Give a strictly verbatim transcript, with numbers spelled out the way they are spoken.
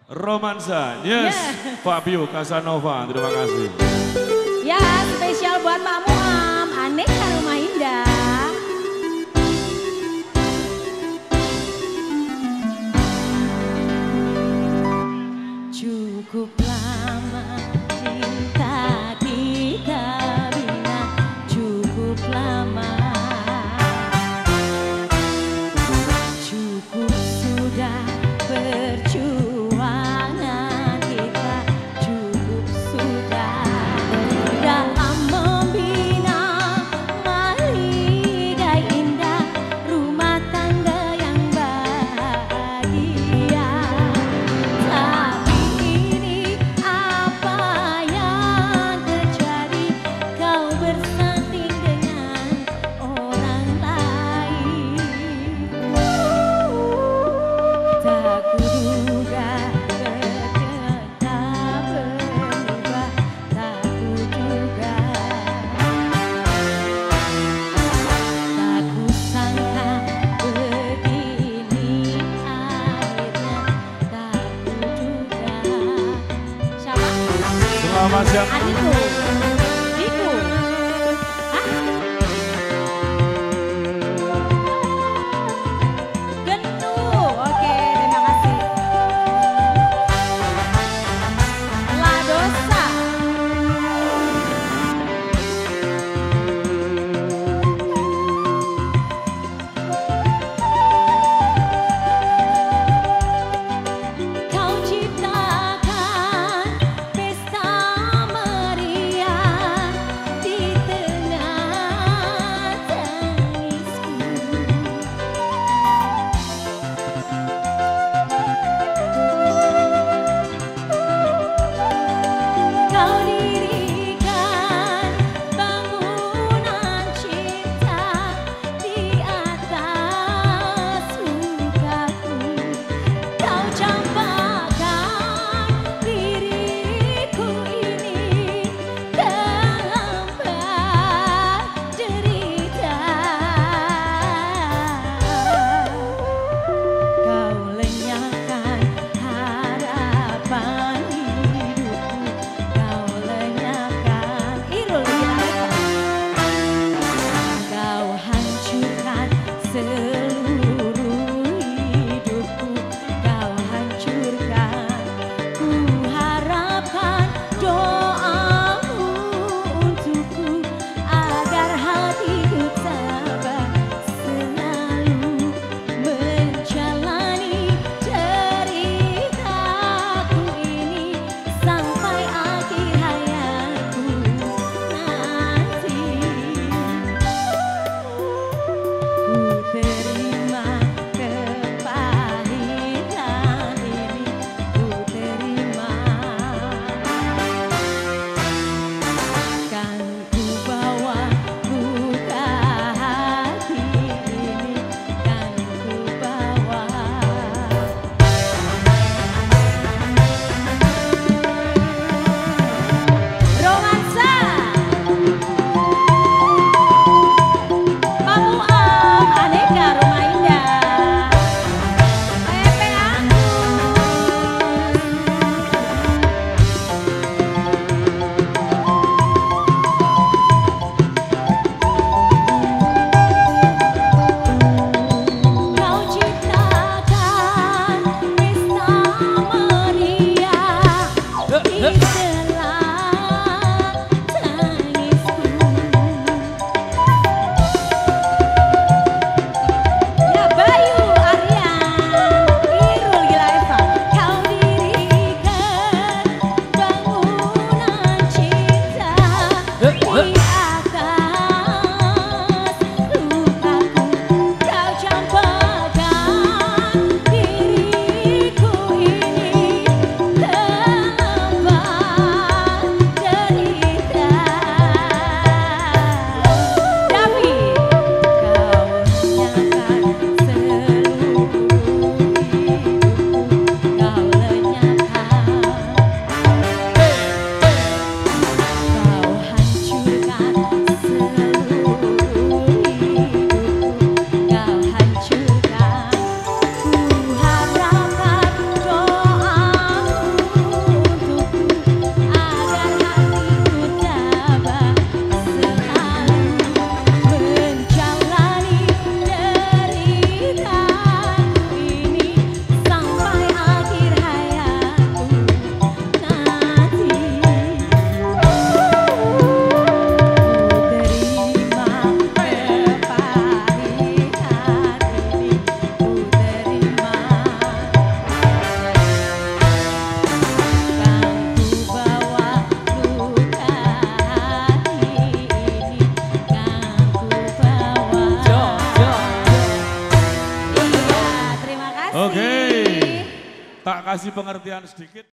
Romansa, yes, yeah. Fabio Casanova, terima kasih. Ya, spesial buat Pak Muam, Aneka Rumah Indah. Cukup lama cinta kita bina, cukup lama. Cukup sudah perjuangan kita, cukup sudah dalam membina maligai indah rumah tangga yang bahagia. Tapi ini apa yang terjadi? Kau bersanding dengan orang lain. Tak kuduga ternyata berubah, tak kuduga, tak kusangka begini akhirnya, tak kuduga. Siapa? Selamat siang. Adikku, Diku. Hah? Gentu, oke, terima kasih. La Dosa. Kau ciptakan pesta meriah kasih pengertian sedikit.